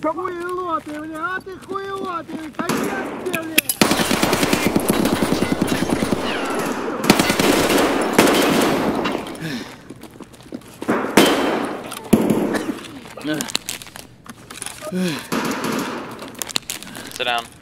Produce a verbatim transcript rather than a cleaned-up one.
Хуйло ты, бля, а ты хуйло ты, конец тебе, бля. Sit down.